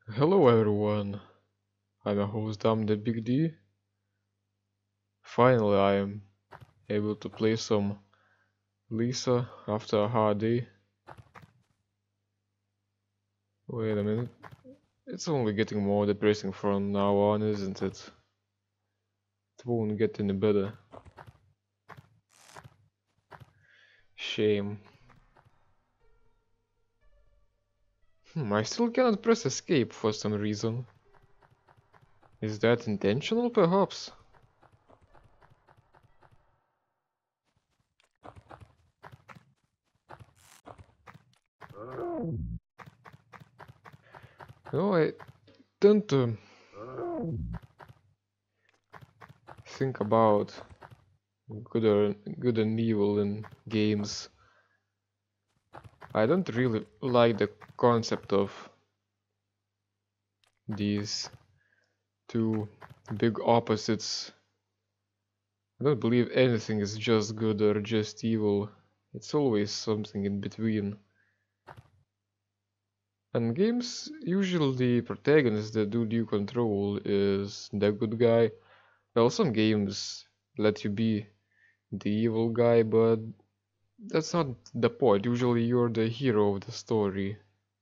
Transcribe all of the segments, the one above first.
Hello everyone, I'm your host the Big D. Finally I am able to play some Lisa after a hard day. Wait a minute, it's only getting more depressing from now on, isn't it? It won't get any better. Shame. I still cannot press escape for some reason. Is that intentional perhaps? No, I tend to think about good and evil in games. I don't really like the concept of these two big opposites. I don't believe anything is just good or just evil. It's always something in between. And games, usually the protagonist, the dude you control, is the good guy. Well, some games let you be the evil guy, but that's not the point. Usually you're the hero of the story.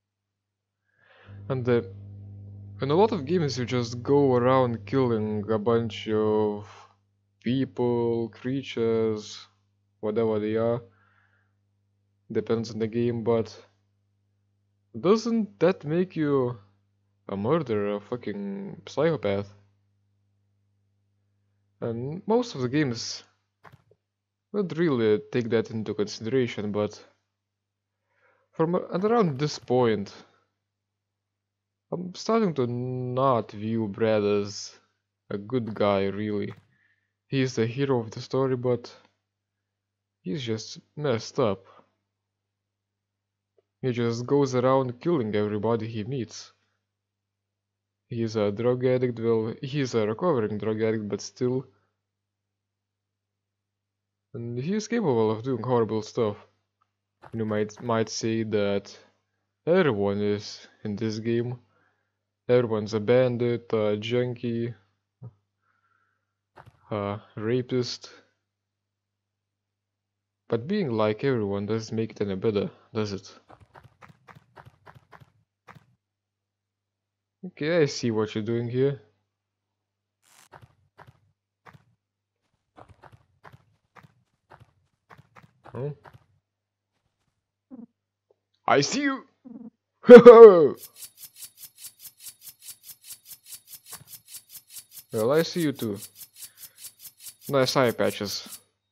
And in a lot of games you just go around killing a bunch of people, creatures, whatever they are. Depends on the game, but doesn't that make you a murderer, a fucking psychopath? And most of the games don't really take that into consideration, but from at around this point, I'm starting to not view Brad as a good guy, really. He's the hero of the story, but he's just messed up. He just goes around killing everybody he meets. He's a drug addict, well, he's a recovering drug addict, but still. And he's capable of doing horrible stuff. You might say that everyone is in this game. Everyone's a bandit, a junkie, a rapist. But being like everyone doesn't make it any better, does it? Okay, I see what you're doing here. Huh? I see you! Well, I see you too. Nice eye patches.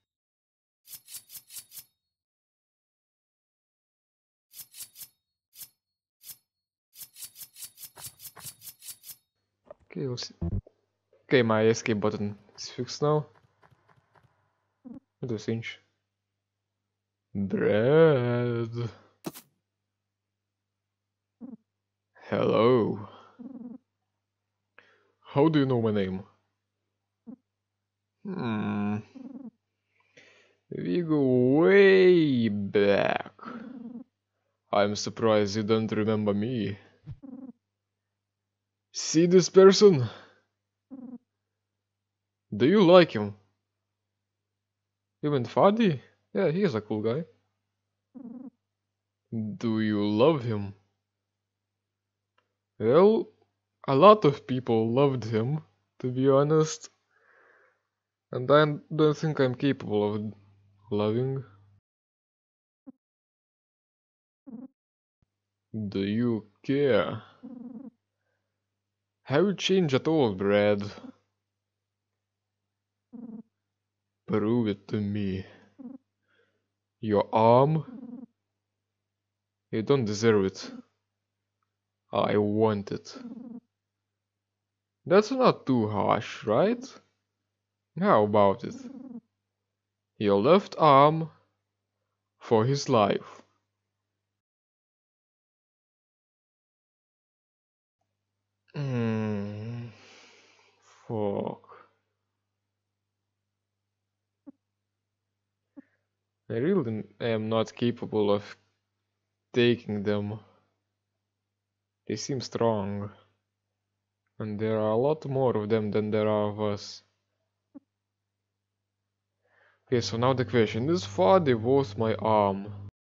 Okay, let's see. Okay, my escape button is fixed now. What do you think? Bread. Hello. How do you know my name? We go way back. I'm surprised you don't remember me. See this person? Do you like him? Even Fadi? Yeah, he's a cool guy. Do you love him? Well, a lot of people loved him, to be honest. And I don't think I'm capable of loving. Do you care? Have you changed at all, Brad? Prove it to me. Your arm? You don't deserve it. I want it. That's not too harsh, right? How about it? Your left arm for his life. Fuck. I really am not capable of taking them. They seem strong. And there are a lot more of them than there are of us. Okay, so now the question is, Fadi was my arm.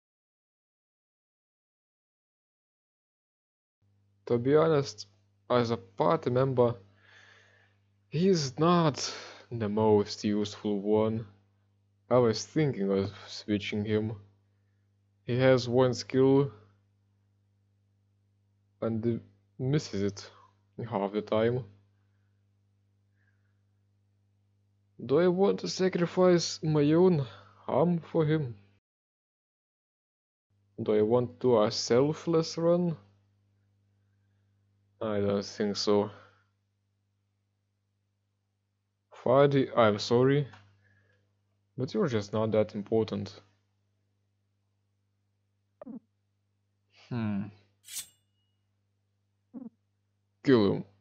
To be honest, as a party member, he's not the most useful one. I was thinking of switching him. He has one skill and misses it half the time. Do I want to sacrifice my own arm for him? Do I want to do a selfless run? I don't think so. Fadi, I'm sorry, but you're just not that important. Kill him.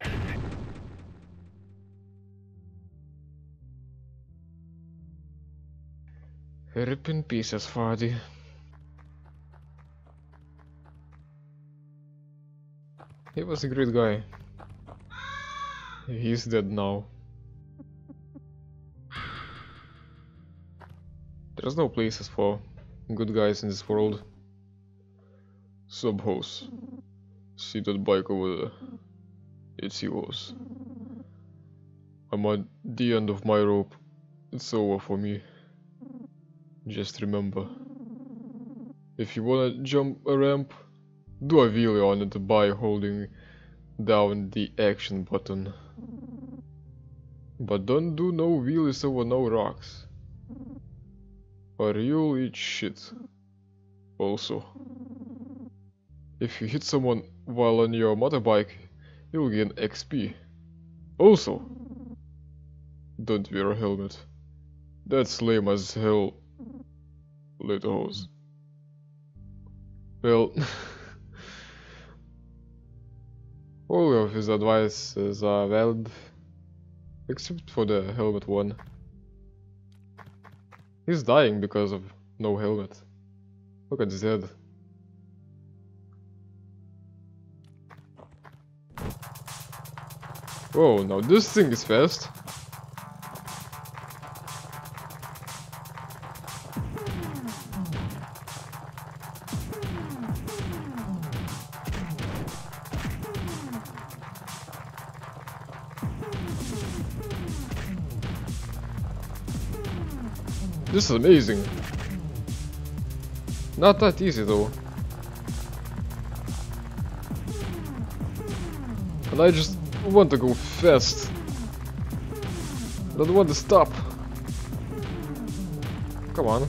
Rip in pieces, Fadi. He was a great guy. He's dead now. There's no places for good guys in this world. Subhouse. See that bike over there? It's yours. I'm at the end of my rope. It's over for me. Just remember, if you wanna jump a ramp, do a wheelie on it by holding down the action button. But don't do no wheelies over no rocks, or you'll eat shit. Also, if you hit someone while on your motorbike, you'll gain XP. Also, don't wear a helmet. That's lame as hell. Later hose. Well, all of his advices are valid, except for the helmet one. He's dying because of no helmet. Look at his head. Whoa, now this thing is fast. This is amazing. Not that easy though. And I just want to go fast. I don't want to stop. Come on.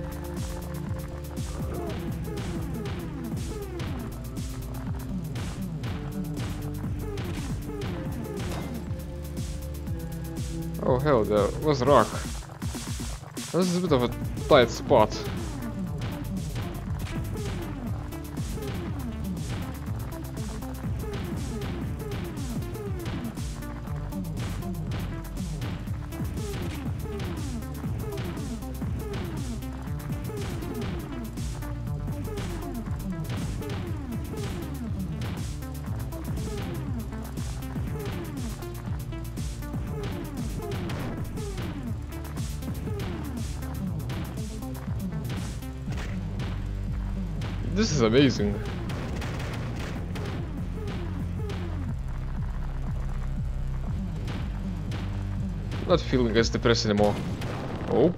Oh hell, there was a rock. This is a bit of a tight spot. This is amazing. Not feeling as depressed anymore. Oh.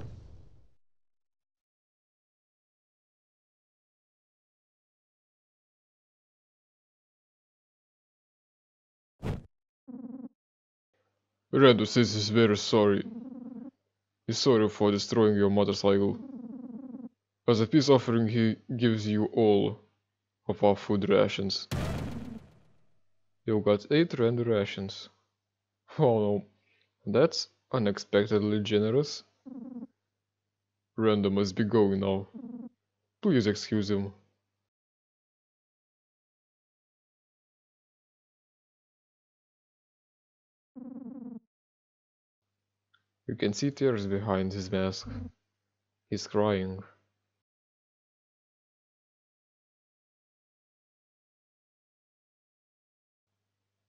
Radu says he's very sorry. He's sorry for destroying your motorcycle. As a peace offering, he gives you all of our food rations. You got 8 random rations. Oh no, that's unexpectedly generous. Random must be going now. Please excuse him. You can see tears behind his mask. He's crying.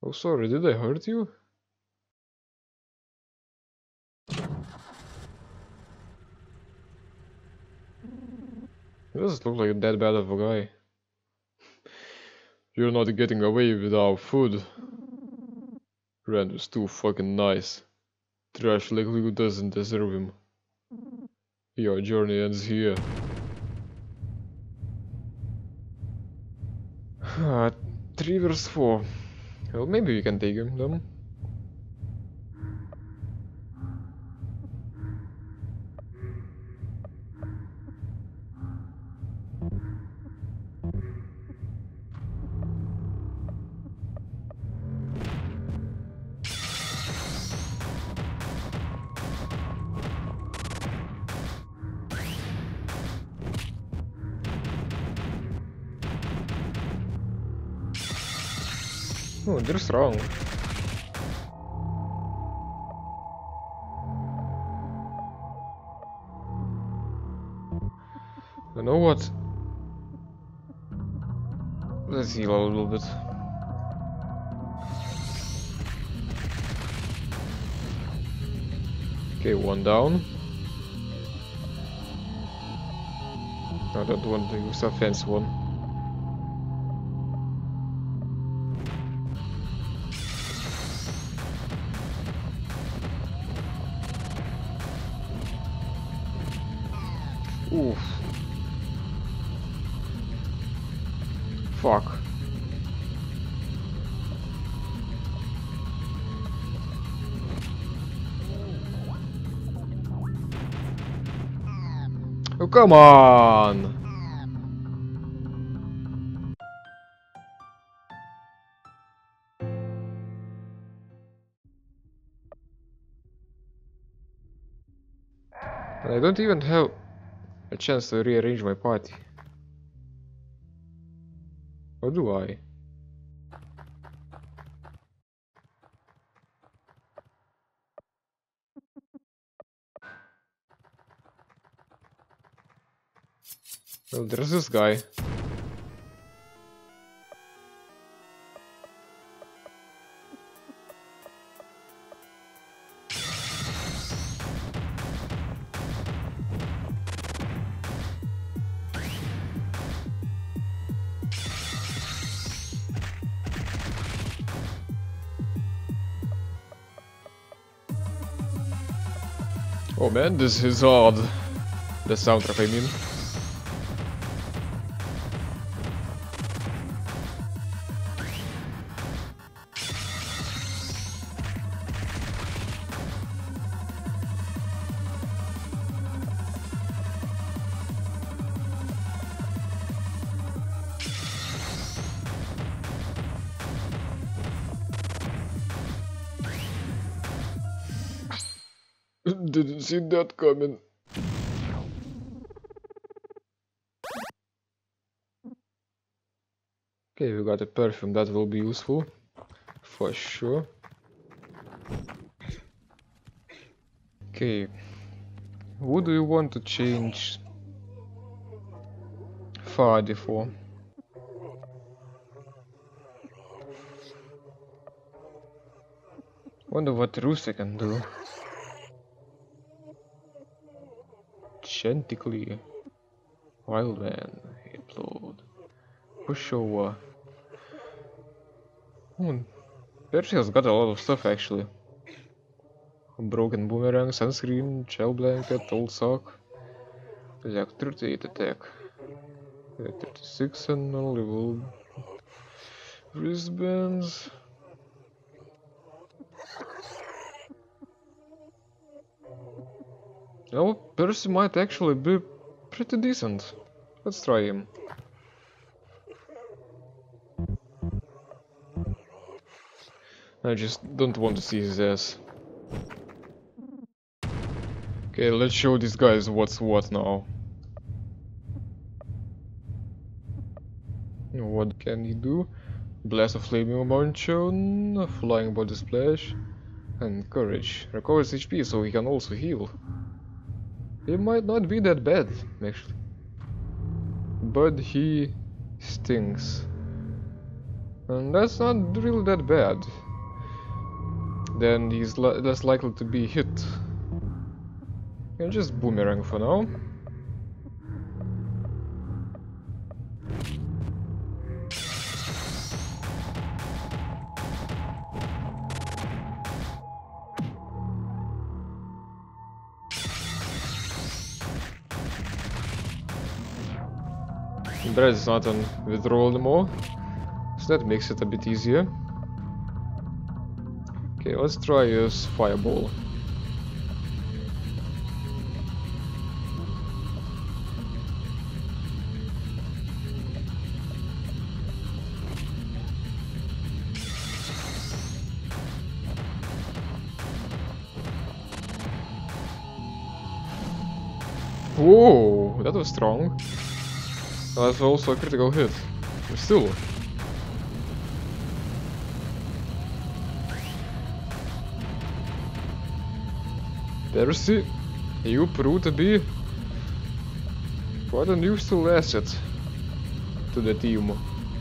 Oh, sorry, did I hurt you? He doesn't look like that bad of a guy. You're not getting away without food. Rand was too fucking nice. Trash like you doesn't deserve him. Your journey ends here. 3 verse 4. Well, maybe we can take him then. Oh, they're strong. You know what? Let's heal a little bit. Okay, one down. I don't want to use a fancy one. Oof. Fuck. Oh, come on! And I don't even have a chance to rearrange my party. Or do I? Well, there's this guy. Oh man, this is hard. The soundtrack, I mean. Didn't see that coming. Okay, we got a perfume, that will be useful. For sure. Okay. Who do you want to change Fadi for? Wonder what Rusa can do. Chanticleer. Wildman. Hitload. Pushover. Percy has got a lot of stuff actually. Broken boomerang, sunscreen, shell blanket, old sock. Like 38 attack. 36 and non-level. Wristbands. Oh, Percy might actually be pretty decent. Let's try him. I just don't want to see his ass. Okay, let's show these guys what's what now. What can he do? Blast of Flaming Monchon, Flying Body Splash, and Courage. Recovers HP so he can also heal. He might not be that bad, actually. But he stings. And that's not really that bad. Then he's less likely to be hit. And just boomerang for now. Brad is not on withdrawal anymore, so that makes it a bit easier. Okay, let's try this fireball. Whoa, that was strong. That's also a critical hit. But still. Percy, you prove to be quite a useful asset to the team.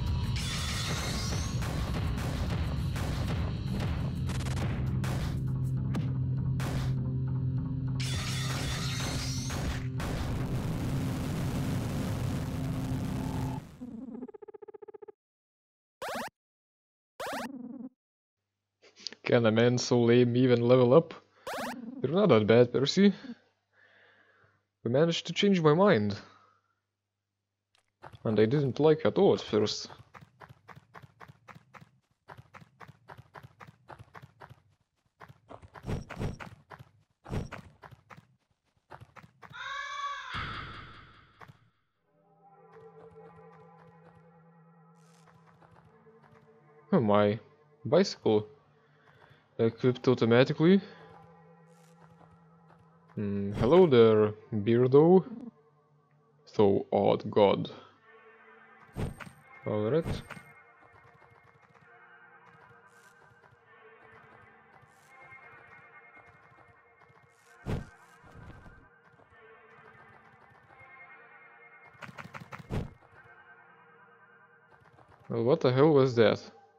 Can a man so lame even level up? You're not that bad, Percy. You managed to change my mind. And I didn't like you at all at first. Oh, my bicycle equipped automatically. Hello there, Beardo. So odd god. Alright. Well, what the hell was that?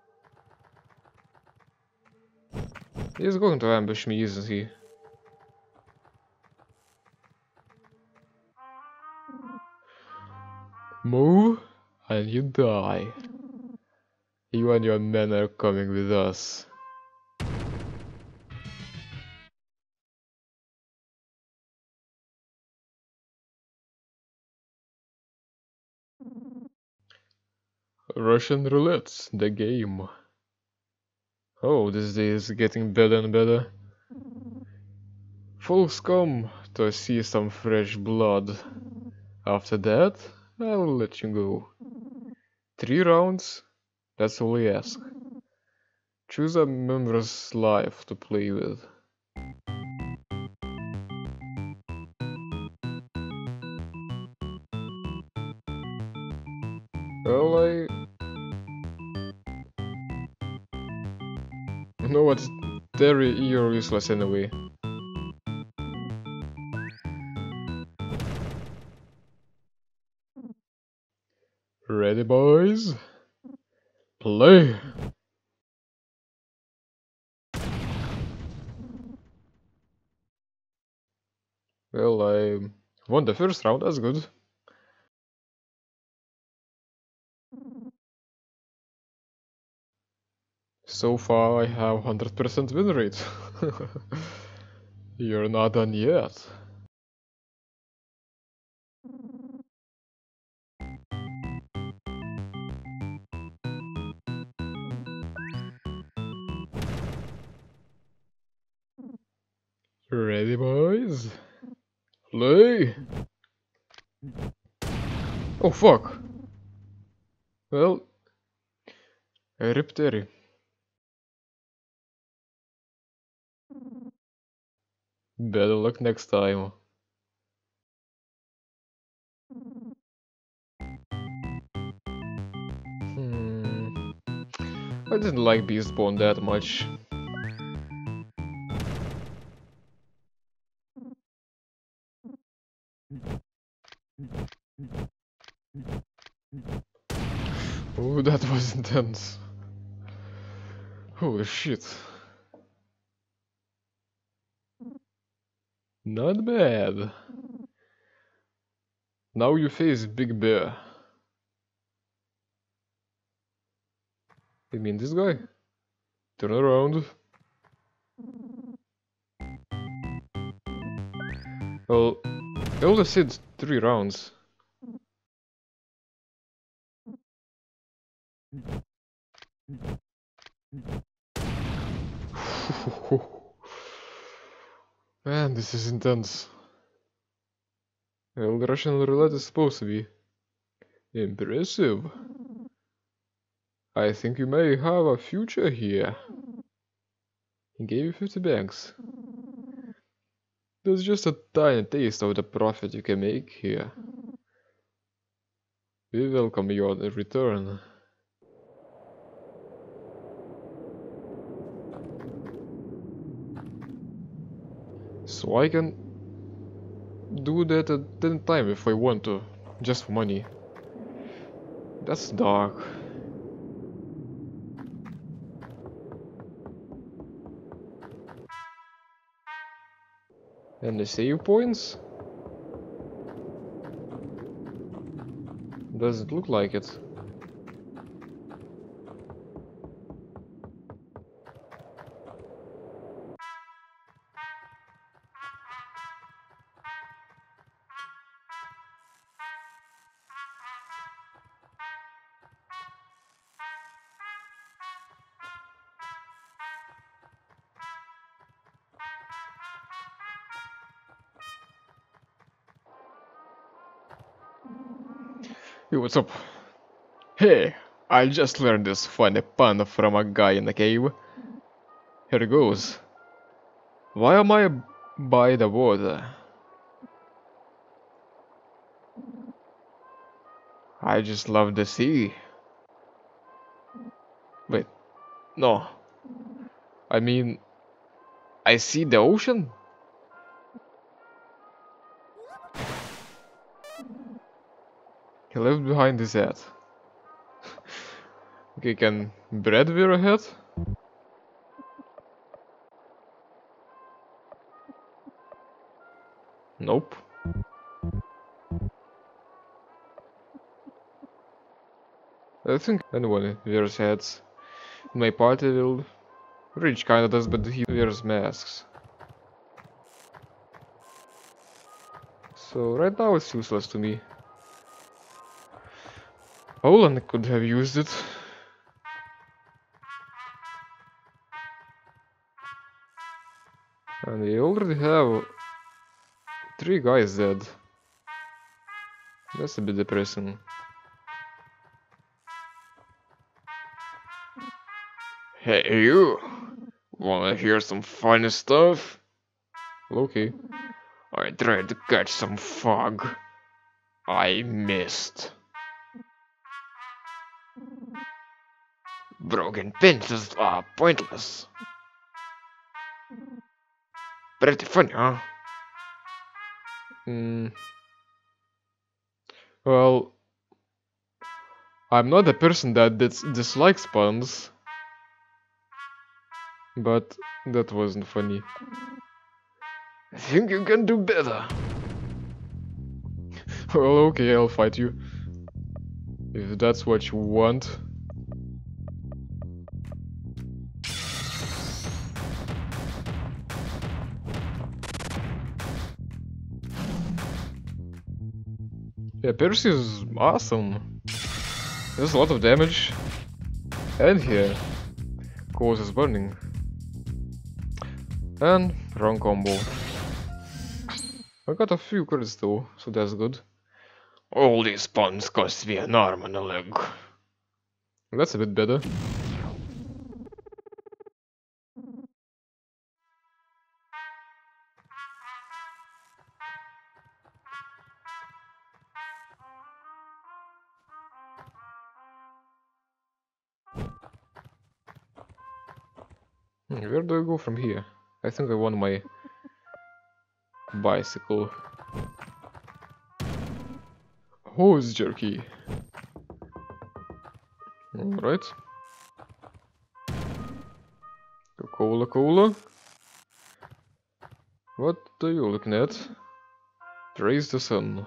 He's going to ambush me, isn't he? Move and you die. You and your men are coming with us. Russian roulette, the game. Oh, this day is getting better and better. Folks come to see some fresh blood. After that, I'll let you go. 3 rounds, that's all I ask. Choose a member's life to play with. Well, I know what, Terry, you're useless anyway. Ready, boys? Play! Well, I won the first round, that's good. So far I have 100% win rate. You're not done yet. Ready, boys? Play! Oh fuck! Well, rip Terry. Better luck next time. I didn't like Beastborn that much. Oh, that was intense. Holy shit. Not bad. Now you face Big Bear. You mean this guy? Turn around. Well, I only said 3 rounds. Man, this is intense. Well, Russian roulette is supposed to be impressive. I think you may have a future here. He gave you 50 banks. That's just a tiny taste of the profit you can make here. We welcome your return. So I can do that at any time if I want to, just for money. That's dark. And the save points? Doesn't look like it. Hey, what's up? Hey, I just learned this funny pun from a guy in the cave. Here it goes. Why am I by the water? I just love the sea. Wait, no. I mean, I see the ocean? He left behind his hat. Okay, can Brad wear a hat? Nope. I think anyone wears hats. In my party, will Rich kinda does, but he wears masks. So right now it's useless to me. Poland could have used it. And we already have 3 guys dead. That's a bit depressing. Hey you! Wanna hear some funny stuff? Okay. I tried to catch some fog. I missed. Broken pencils are pointless. Pretty funny, huh? Well, I'm not a person that dislikes puns, but that wasn't funny. I think you can do better. Well, okay, I'll fight you. If that's what you want. Yeah, Percy is awesome. There's a lot of damage. And here, causes burning. And wrong combo. I got a few credits though, so that's good. All these puns cost me an arm and a leg. That's a bit better. Where do I go from here? I think I want my bicycle. Hose jerky. Alright. Cola, cola. What are you looking at? Praise the sun.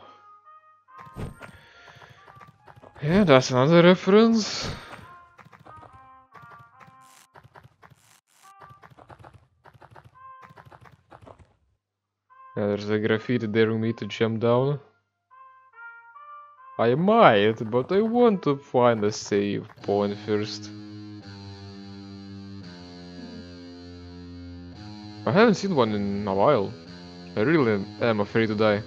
Yeah, that's another reference. Yeah, there's a graffiti daring me to jump down. I might, but I want to find a save point first. I haven't seen one in a while. I really am afraid to die.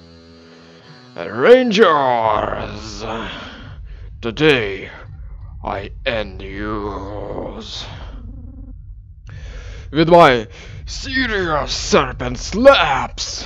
Rangers! Today, I end yours. With my serious serpent slaps!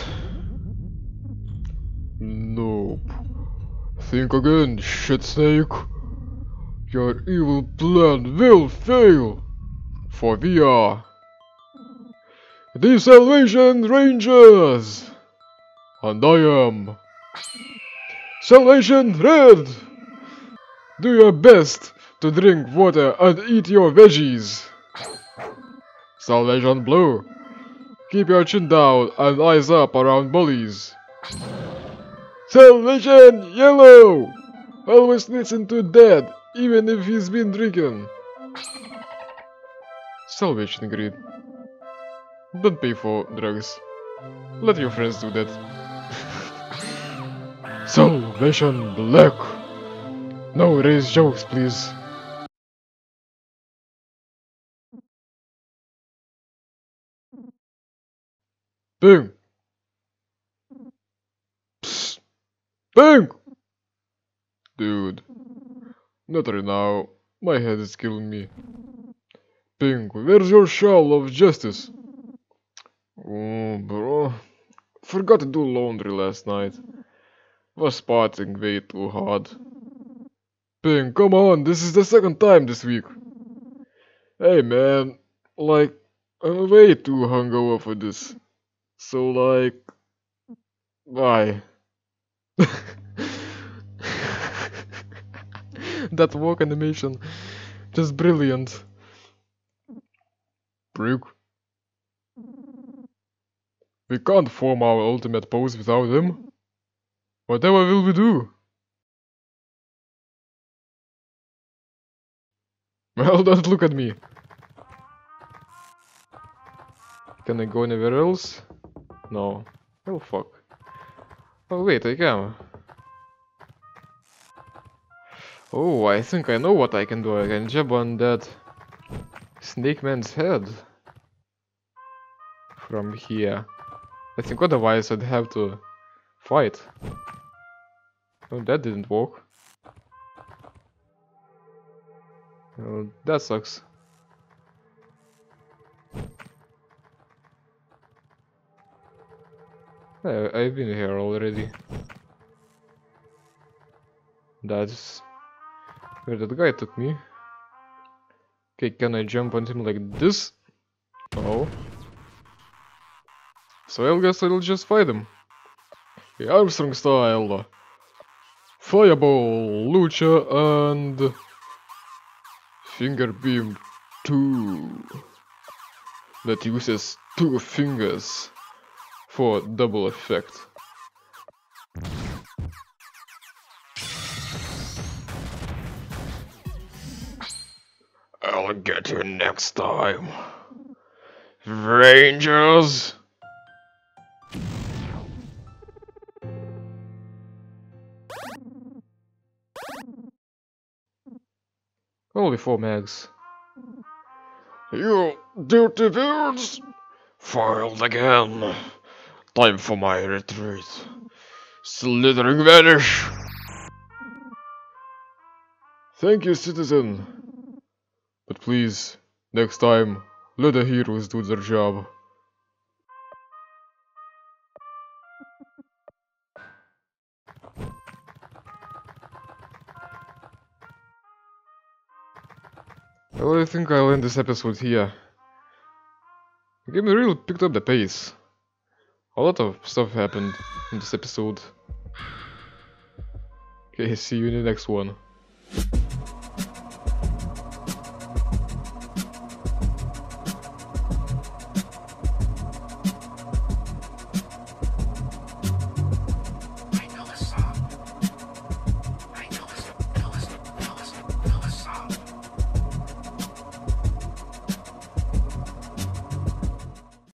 Nope. Think again, shit snake. Your evil plan will fail. For we are the Salvation Rangers! And I am Salvation Red! Do your best to drink water and eat your veggies. Salvation Blue. Keep your chin down and eyes up around bullies. Salvation Yellow! Always listen to Dad, even if he's been drinking. Salvation Green. Don't pay for drugs. Let your friends do that. Salvation Black! No race jokes, please. Bing! Psst! Bing! Dude. Not right now. My head is killing me. Pink, where's your shawl of justice? Oh, bro. Forgot to do laundry last night. Was spotting way too hard. Pink, come on, this is the second time this week. Hey man, like, I'm way too hungover for this. So like, bye. That walk animation, just brilliant. Prick. We can't form our ultimate pose without him. Whatever will we do? Well, don't look at me. Can I go anywhere else? No. Oh fuck. Oh wait, I can. Oh, I think I know what I can do. I can jump on that Snake Man's head from here. I think otherwise I'd have to fight. Oh, that didn't work. Oh, that sucks. I've been here already. That's where that guy took me. Okay, can I jump on him like this? No. So I guess I'll just fight him. Okay, Armstrong style. Fireball, Lucha, and Finger Beam 2. That uses 2 fingers for double effect. I'll get you next time, Rangers! Only 4 mags. You dirty birds! Foiled again. Time for my retreat. Slithering vanish! Thank you, citizen. But please, next time, let the heroes do their job. Well, I think I'll end this episode here. The game really picked up the pace. A lot of stuff happened in this episode. Okay, see you in the next one.